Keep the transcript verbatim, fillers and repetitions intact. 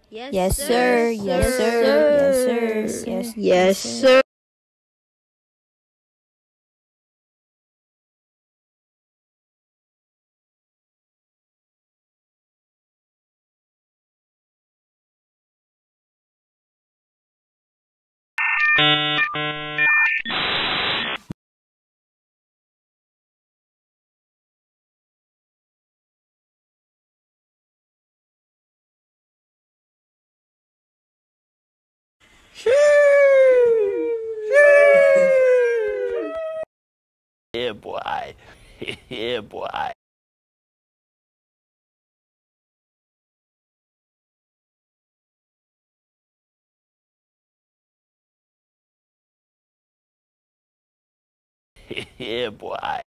Yes, Yes, sir. sir. Yes, Yes, sir. Yes, sir. Yes, yes, Yes, sir. sir. Yeah, boy. Yeah, boy. Yeah, boy.